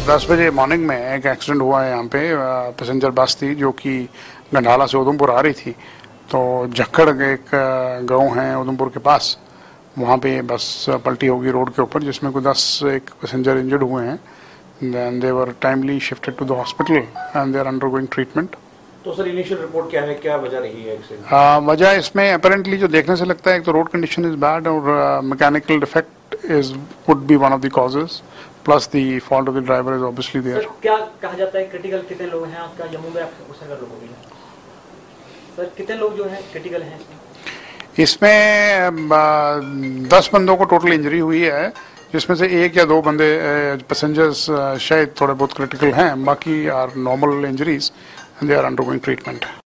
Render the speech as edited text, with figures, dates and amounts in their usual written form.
10 बजे मॉर्निंग में एक एक्सीडेंट हुआ है यहाँ पे। पैसेंजर बस थी जो कि गंडाला से उधमपुर आ रही थी, तो झक्कड़ एक गांव है उधमपुर के पास, वहाँ पे बस पलटी होगी रोड के ऊपर, जिसमें कोई 10 एक पैसेंजर इंजर्ड हुए हैं। Then they were timely shifted to the hospital and they are undergoing treatment. तो सर इनिशियल रिपोर्ट क्या है, क्या वजह रही है एक्सीडेंट? वजह इसमें अपेरेंटली जो देखने से लगता है, एक तो रोड कंडीशन इज बैड और mechanical defect is would be one of the causes, plus the fault of the driver is obviously there. क्या कहा जाता है क्रिटिकल कितने लोग हैं आपका जम्मू में उसका लोगों के? सर कितने लोग जो है क्रिटिकल हैं इसमें? 10 बंदों को टोटल इंजरी हुई है, जिसमें से 1 या 2 बंदे पैसेंजर्स शायद थोड़े बहुत क्रिटिकल हैं, बाकी are normal injuries and they are undergoing treatment.